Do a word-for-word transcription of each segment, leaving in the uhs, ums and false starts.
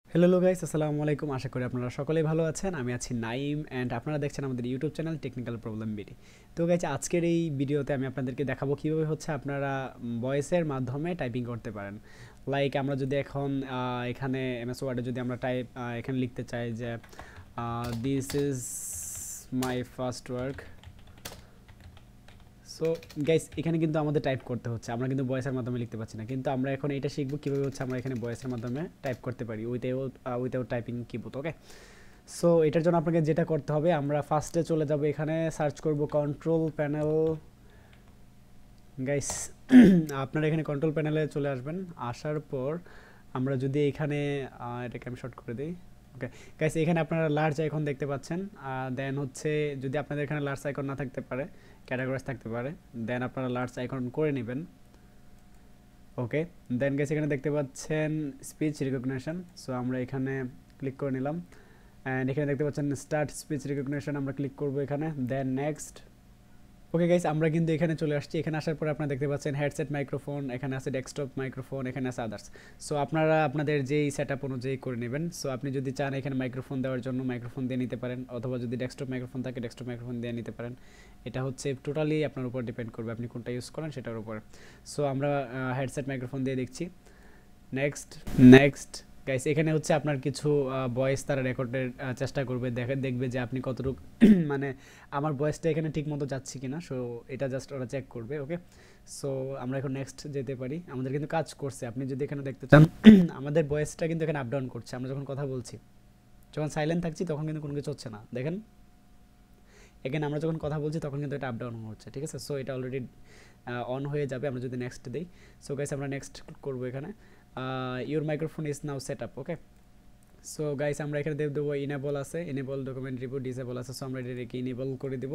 Hello guys, আসসালামু আলাইকুম। আশা করি আপনারা সকলেই ভালো আছেন। আমি আছি নাইম অ্যান্ড আপনারা দেখছেন আমাদের YouTube channel technical problem BD. তো গাইস, আজকের এই ভিডিওতে আমি আপনাদেরকে দেখাবো কীভাবে হচ্ছে আপনারা ভয়েসের মাধ্যমে টাইপিং করতে পারেন। লাইক আমরা যদি এখন আহ, এখানে এমএস ওয়ার্ডে যদি আমরা টাইপ এখানে লিখতে চাই যে this is my first work. So guys, এখানে কিন্তু আমাদের টাইপ করতে হচ্ছে, আমরা কিন্তু ভয়েসের মাধ্যমে লিখতে পারছি না। কিন্তু আমরা এখন এটা শিখবো কীভাবে হচ্ছে আমরা এখানে ভয়েসের মাধ্যমে টাইপ করতে পারি without without typing keyboard. Okay, so এটার জন্য আপনাকে যেটা করতে হবে, আমরা ফার্স্টে চলে যাব, এখানে সার্চ করব কন্ট্রোল প্যানেল। গাইস আপনারা এখানে কন্ট্রোল প্যানেলে চলে আসবেন। আসার পর আমরা যদি এখানে এটাকে আমি শর্ট করে দিই। ওকে গাইস, এখানে আপনারা লার্জ আইকন দেখতে পাচ্ছেন। দেন হচ্ছে যদি আপনাদের এখানে লার্জ আইকন না থাকতে পারে, ক্যাটাগরিজ থাকতে পারে, দেন আপনারা লার্জ আইকন করে নেবেন। ওকে, দেন গাইস এখানে দেখতে পাচ্ছেন স্পিচ রিকগনিশন। সো আমরা এখানে ক্লিক করে নিলাম অ্যান্ড এখানে দেখতে পাচ্ছেন স্টার্ট স্পিচ রিকগনিশন, আমরা ক্লিক করব এখানে, দেন নেক্সট। ওকে গাইস, আমরা কিন্তু এখানে চলে আসছি। এখানে আসার পর আপনারা দেখতে পাচ্ছেন হেডসেট মাইক্রোফোন, এখানে আছে ডেস্কটপ মাইক্রোফোন, এখানে আছে আদার্স। সো আপনারা আপনাদের যেই সেটআপ অনুযায়ী করে নেবেন। সো আপনি যদি চান এখানে মাইক্রোফোন দেওয়ার জন্য মাইক্রোফোন দিয়ে নিতে পারেন, অথবা যদি ডেস্কটপ মাইক্রোফোন থাকে ডেস্কটপ মাইক্রোফোন দিয়ে নিতে পারেন। এটা হচ্ছে টোটালি আপনার উপর ডিপেন্ড করবে আপনি কোনটা ইউজ করেন সেটার উপর। সো আমরা হেডসেট মাইক্রোফোন দিয়ে দেখছি। নেক্সট নেক্সট গাইস, এখানে হচ্ছে আপনার কিছু ভয়েস তারা রেকর্ডের চেষ্টা করবে, দেখে দেখবে যে আপনি কতটুকু মানে আমার ভয়েসটা এখানে ঠিক মতো যাচ্ছে কিনা। সো এটা জাস্ট ওরা চেক করবে। ওকে, সো আমরা এখন নেক্সট যেতে পারি। আমাদের কিন্তু কাজ করছে, আপনি যদি এখানে দেখতে চান আমাদের ভয়েসটা কিন্তু এখানে আপ ডাউন করছে। আমরা যখন কথা বলছি, যখন সাইলেন্ট থাকছি তখন কিন্তু কোনো কিছু হচ্ছে না, দেখেন। এখানে আমরা যখন কথা বলছি তখন কিন্তু এটা আপ ডাউন হচ্ছে, ঠিক আছে। সো এটা অলরেডি অন হয়ে যাবে আমরা যদি নেক্সট দিই। সো গাইস, আমরা নেক্সট করবো এখানে your microphone is now set up. Okay, so guys আমরা এখানে দেব দেবো ইনেবল আছে, ইনেবল ডকুমেন্ট রিপোর্ট ডিসেবল আছে। সো আমরা এটাকে ইনেবল করে দেবো,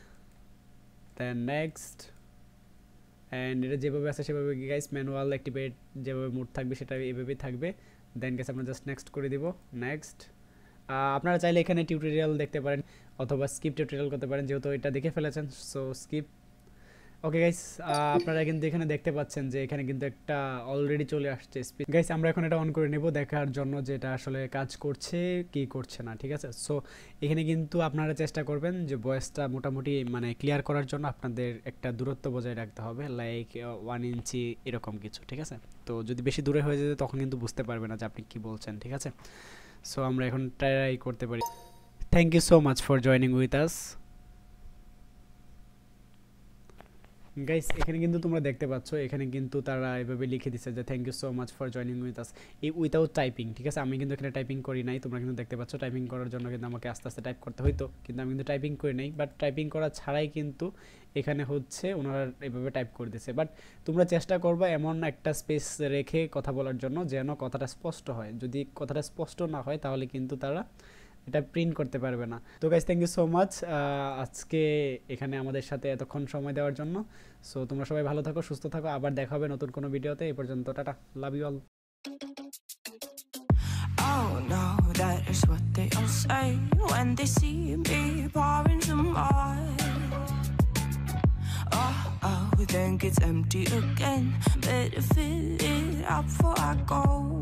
দেন নেক্সট। অ্যান্ড এটা যেভাবে আছে সেভাবে গাইস ম্যানুয়াল অ্যাক্টিভেট যেভাবে মোড থাকবে সেটা এভাবেই থাকবে। দেন গাইস আমরা জাস্ট নেক্সট করে দিব। নেক্সট আপনারা চাইলে এখানে টিউটোরিয়াল দেখতে পারেন অথবা স্কিপ টিউটোরিয়াল করতে পারেন, যেহেতু এটা দেখে ফেলেছেন। So skip. ওকে গাইস, আপনারা কিন্তু এখানে দেখতে পাচ্ছেন যে এখানে কিন্তু একটা অলরেডি চলে আসছে স্পিচ। গাইস আমরা এখন এটা অন করে নেব দেখার জন্য যে এটা আসলে কাজ করছে কি করছে না, ঠিক আছে। সো এখানে কিন্তু আপনারা চেষ্টা করবেন যে ভয়েসটা মোটামুটি মানে ক্লিয়ার করার জন্য আপনাদের একটা দূরত্ব বজায় রাখতে হবে, লাইক ওয়ান ইঞ্চি এরকম কিছু, ঠিক আছে। তো যদি বেশি দূরে হয়ে যেতে তখন কিন্তু বুঝতে পারবে না যে আপনি কি বলছেন, ঠিক আছে। সো আমরা এখন ট্রাই করতে পারি। Thank you so much for joining with us. Guys এখানে কিন্তু তোমরা দেখতে পাচ্ছ, এখানে কিন্তু তারা এভাবে লিখে দিচ্ছে যে thank you so much for joining with us, এই উইথাউট টাইপিং, ঠিক আছে। আমি কিন্তু এখানে টাইপিং করি নাই, তোমরা কিন্তু দেখতে পাচ্ছ টাইপিং করার জন্য কিন্তু আমাকে আস্তে আস্তে টাইপ করতে হইতো, কিন্তু আমি কিন্তু টাইপিং করি নাই। বাট টাইপিং করা ছাড়াই কিন্তু এখানে হচ্ছে ওনারা এভাবে টাইপ করে দিচ্ছে। বাট তোমরা চেষ্টা করবা এমন একটা স্পেস রেখে কথা বলার জন্য যেন কথাটা স্পষ্ট হয়। যদি কথাটা স্পষ্ট না হয় তাহলে কিন্তু তারা এটা প্রিন্ট করতে পারবে না। তো guys thank you so much আজকে এখানে আমাদের সাথে এতক্ষণ সময় দেওয়ার জন্য। সো তোমরা সবাই ভালো থাকো, সুস্থ থাকো, আবার দেখা হবে নতুন কোনো ভিডিওতে। এই পর্যন্ত টাটা, love you all. Oh no, that is what they all say when they see me pouring some wine. Oh, oh, think it's empty again, better fill it up before I go.